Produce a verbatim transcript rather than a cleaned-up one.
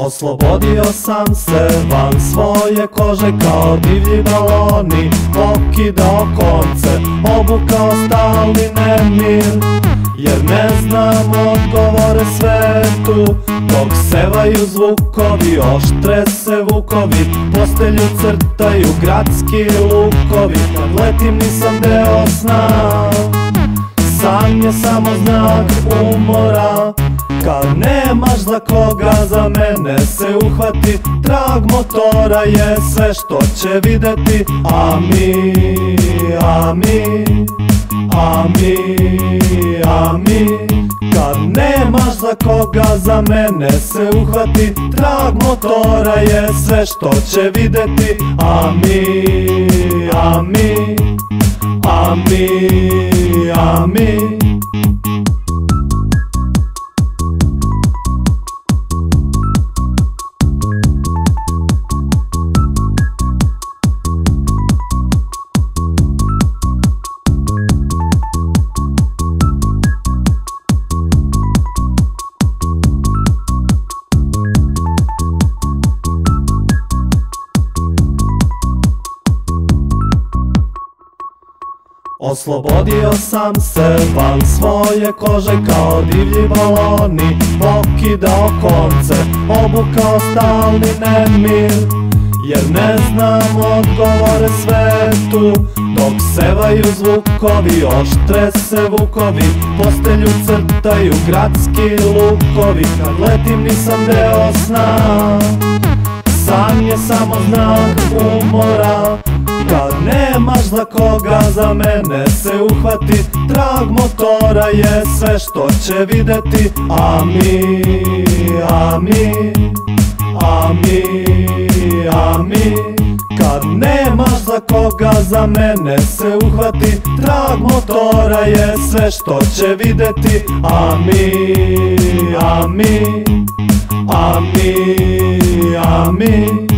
Oslobodio sam se van svoje kože kao divlji baloni, pokidao konce, obukao stalni nemir, jer ne znam odgovore svetu. Dok sevaju zvukovi, oštre se vukovi, postelju crtaju gradski lukovi. Kad letim nisam deo sna, san je samo znak umora. Kad nemaš za koga, za mene se uhvati, trag motora je sve što će videti. A mi, a mi, a mi, a mi. Kad nemaš za koga, za mene se uhvati, trag motora je sve što će videti. A mi, a mi, a mi, a mi. Oslobodio sam se van svoje kože kao divlji baloni, pokidao konce, obukao stalni nemir, jer ne znam odgovore svetu. Dok sevaju zvukovi, oštre se vukovi, postelju crtaju gradski lukovi. Kad letim nisam deo sna, san je samo znak umora. Kad nemaš za koga, za mene se uhvati, trag motora je sve što će videti. A mi, a mi, a mi, a mi. Kad nemaš za koga, za mene se uhvati, trag motora je sve što će videti. A mi, a mi, a mi, a mi.